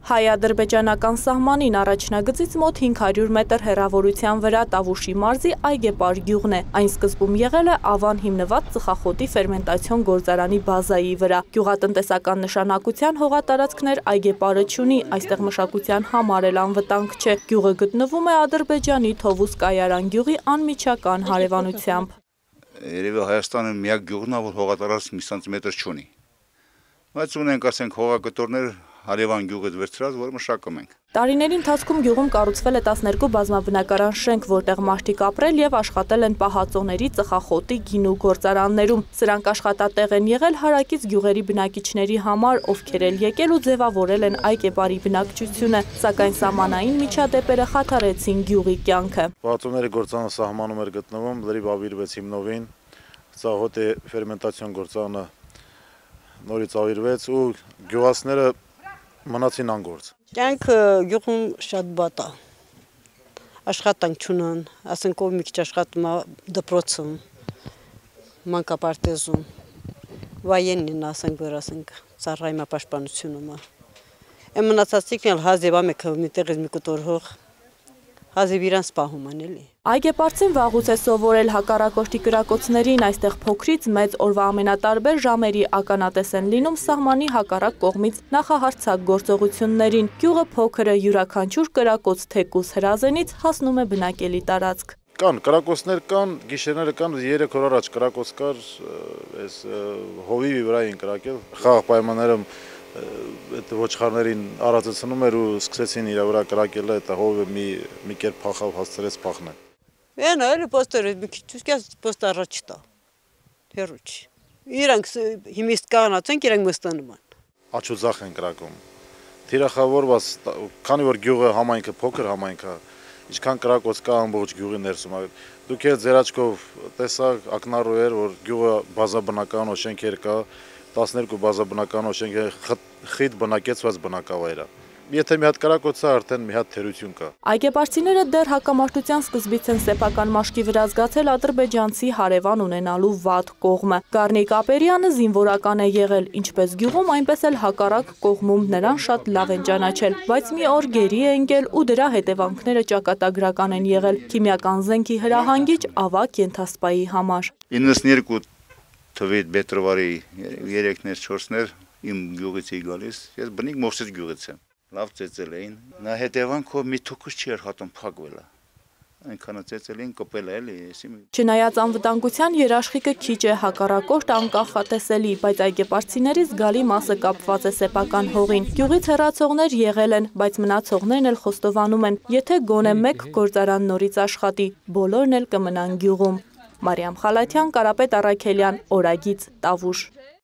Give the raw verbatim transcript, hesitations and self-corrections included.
Հայ-ադրբեջանական սահմանին առաջնագծից մոտ հինգ հարյուր մետր հեռավորության վրա Տավուշի մարզի Այգեպար գյուղն է։ Այն սկզբում եղել է ավան հիմնված ծխախոտի ֆերմենտացիոն գործարանի բազայի վրա։ Գյուղատնտեսական նշանակության հողատարածքներ Այգեպարը չունի, այստեղ մշակության համար էլ անվտանգ չէ։ Գյուղը գտնվում է Ադրբեջանի Թովուս Կայարան գյուղի անմիջական հարևանությամբ։ Երևի Հայաստանը միակ գյուղն է, որ հողատարածք մի սանտիմետր չունի։ Բայց ունենք, ասենք, հողագտորներ հարևան գյուղից վերցրած, որ մշակում ենք։ Տարիների ընթացքում գյուղում կառուցվել է տասներկու բազմաբնակարան շենք, որտեղ մարդիկ ապրել եւ աշխատել են պահածոների, ծխախոտի, գինու գործարաններում։ Սրանք աշխատատեղ են եղել հարակից գյուղերի բնակիչների համար, ովքեր էլ եկել ու ձևավորել են Այգեպարի բնակչությունը, սակայն սահմանային միջադեպերը խաթարեցին գյուղի կյանքը։ Պահածոների գործարանը սահմանում էր գտնվում, լրիվ ավիրվեց հիմնովին, ծխախոտի ֆերմենտացիոն գործարանը նորից ավիրվեց ու գյուղացիները մնացին անգործ։ Կյանքը գյուղում շատ բատ է, աշխատանք չունեն, ասենք ով մի քիչ աշխատում է դպրոցում, մանկապարտեզում, վայենին ասենք որ ասենք ծառայմապաշտպանությունում է։ Եմ մնացածիկն էլ հազիվ ամեքը մի տեղից մի կտոր հող հազիվ իրան սպահում են էլի։ Այգեպարցին վաղուց է սովորել հակառակորդի կրակոցներին, այստեղ փոքրից մեծ օրվա ամենատարբեր ժամերի ականատես են լինում սահմանի հակառակ կողմից նախահարձակ գործողություններին։ Գյուղը փոքր է, յուրաքանչյուր կրակոց թեկուզ հրազենից հասնում է բնակելի տարածք։ Կան կրակոցներ կան, գիշերները կան, երեք օր առաջ կրակոց կար, այս հովիվի վրա էին կրակել, խաղաղ պայմաններում այդ ոչխարներին արածեցնում էր ու սկսեցին իր վրա կրակել, այդ հովը մի մի կերպ փախավ, հասցրեց փախնել։ Այն էլի պոստերը մի քիչ սկսած պոստ առաջ տա։ Հերուչ։ Իրանք հիմիստ կանած են, իրանք մստանում են։ Աչուձախ են կրակում։ Թիրախավորված, քանի որ գյուղը համայնքը փոքր համայնք է, ինչքան կրակոց կա ամբողջ գյուղի ներսում։ Դուք էլ ձեր աչքով տեսաք ակնառու էր, որ գյուղը բազաբնական շենքեր կա, տասներկու բազաբնական շենքեր խիտ բնակեցված բնակավայր է։ Եթե մի հատ կրակոց է, արդեն մի հատ թերություն կա։ Այգեպարցիները դեռ հակամարտության սկզբից են սեփական մաշկի վրա զգացել ադրբեջանցի հարևան ունենալու վատ կողմը։ Գառնիկ Ապերյանը զինվորական է եղել, ինչպես գյուղում, այնպես էլ հակառակ կողմում նրան շատ լավ են ճանաչել, բայց մի օր գերի է ընկել ու դրա հետևանքները ճակատագրական են եղել։ Քիմիական զենքի հրահանգիչ ավագ ենթասպայի համար։ իննսունյոթ թվեի փետրվարի երեքներ չորսներ իմ գյուղից էի գալիս, ես բնիկ Մովսես գյուղից եմ։ Լավ ծեծել էին, նա հետևանքով մի թուքուս չէր հատում փակվել է։ Այնքան ծեծել էին, կոպել է էլի, եսի։ Չնայած անվտանգության երաշխիքը քիչ է, հակառակորդ անկախատեսելի, բայց այգեպարցիների զգալի մասը կապված է սեփական հողին։ Գյուղից հեռացողներ եղել են, բայց մնացողներն էլ խոստովանում են, եթե գոնե մեկ գործարան նորից աշխատի, բոլորն էլ կմնան գյուղում։ Մարիամ Խալաթյան, Կարապետ Առաքելյան, Օրագիծ, Տավուշ։